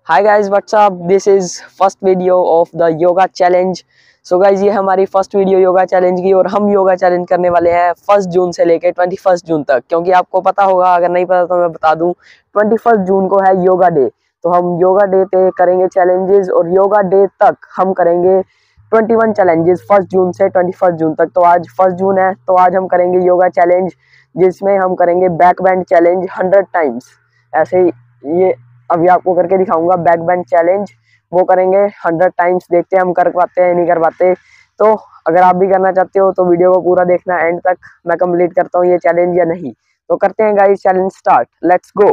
Hi guys, what's up. This is first video of the yoga challenge. So guys, ये हमारी first video yoga challenge की और हम yoga challenge करने वाले हैं 1 जून से लेकर 21 जून तक। क्योंकि आपको पता होगा, अगर नहीं पता तो मैं बता दूं, 21 जून को है योगा डे। तो हम योगा डे पे करेंगे चैलेंजेस और योगा डे तक हम करेंगे 21 चैलेंजेस 1 जून से 21 जून तक। तो आज 1 जून है, तो आज हम करेंगे योगा चैलेंज, जिसमें हम करेंगे बैक बैंड चैलेंज 100 टाइम्स। ऐसे ही ये अभी आपको करके दिखाऊंगा बैक बेंच चैलेंज, वो करेंगे 100 टाइम्स। देखते हैं हम कर पाते हैं नहीं कर पाते। तो अगर आप भी करना चाहते हो तो वीडियो को पूरा देखना एंड तक, मैं कंप्लीट करता हूँ ये चैलेंज या नहीं। तो करते हैं guys challenge start, let's go.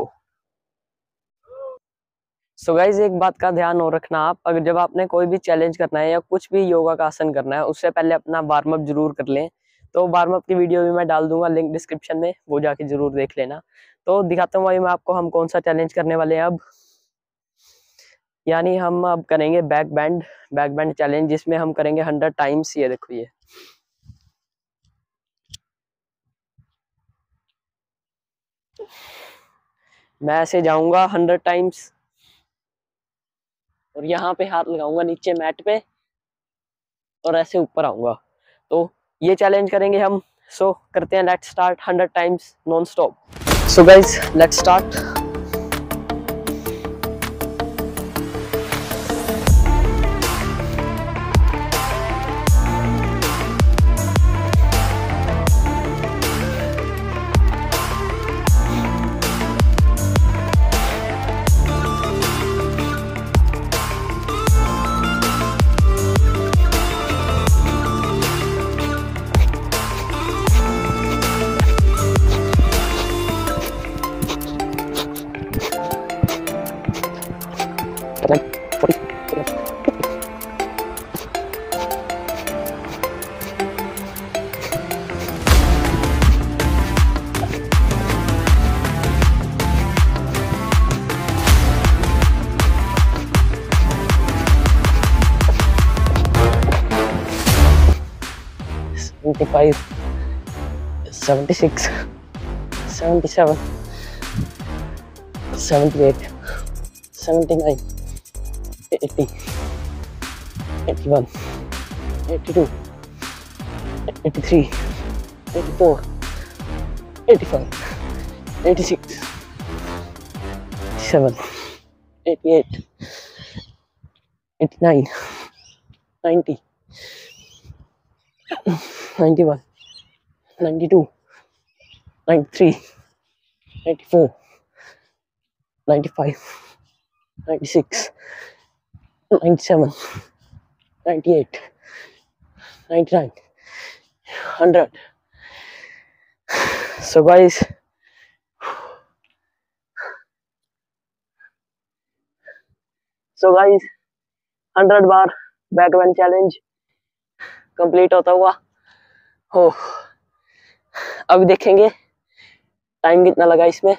So guys, एक बात का ध्यान और रखना, आप अगर जब आपने कोई भी चैलेंज करना है या कुछ भी योगा का आसन करना है, उससे पहले अपना वार्म अप जरूर कर लें। तो वार्म अप की वीडियो भी मैं डाल दूंगा लिंक डिस्क्रिप्शन में, वो जाके जरूर देख लेना। तो दिखाता हूँ भाई मैं आपको हम कौन सा चैलेंज करने वाले हैं अब। यानी हम अब करेंगे बैक बैंड चैलेंज, जिसमें हम करेंगे 100 टाइम्स। ये देखो, ये मैं ऐसे जाऊंगा 100 टाइम्स और यहाँ पे हाथ लगाऊंगा नीचे मैट पे और ऐसे ऊपर आऊंगा। तो ये चैलेंज करेंगे हम। सो करते हैं, let's start 100 times non stop. So guys, let's start. Five, 76, 77, 78, 79, 80, 81, 82, 83, 84, 85, 86, 87, 88, 89, 90, 91, 92, 93, 94, 95, 96, 97, 98, 99, 100. So guys, so guys, 100 बार बैक बैंड चैलेंज कंप्लीट होता हुआ हो। अब देखेंगे टाइम कितना लगा इसमें।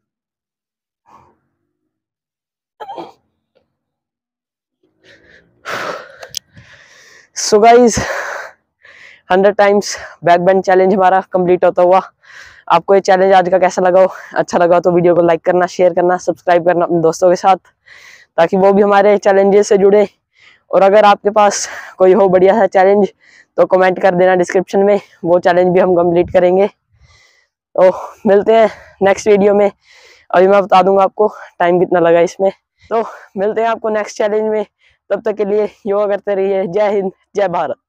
So guys, 100 times back bench challenge हमारा कंप्लीट होता हुआ। आपको ये चैलेंज आज का कैसा लगा? अच्छा लगा तो वीडियो को लाइक करना, शेयर करना, सब्सक्राइब करना अपने दोस्तों के साथ, ताकि वो भी हमारे चैलेंजेस से जुड़े। और अगर आपके पास कोई हो बढ़िया सा चैलेंज तो कमेंट कर देना डिस्क्रिप्शन में, वो चैलेंज भी हम कंप्लीट करेंगे। तो मिलते हैं नेक्स्ट वीडियो में। अभी मैं बता दूंगा आपको टाइम कितना लगा इसमें। तो मिलते हैं आपको नेक्स्ट चैलेंज में। तब तक के लिए योगा करते रहिए। जय हिंद, जय भारत।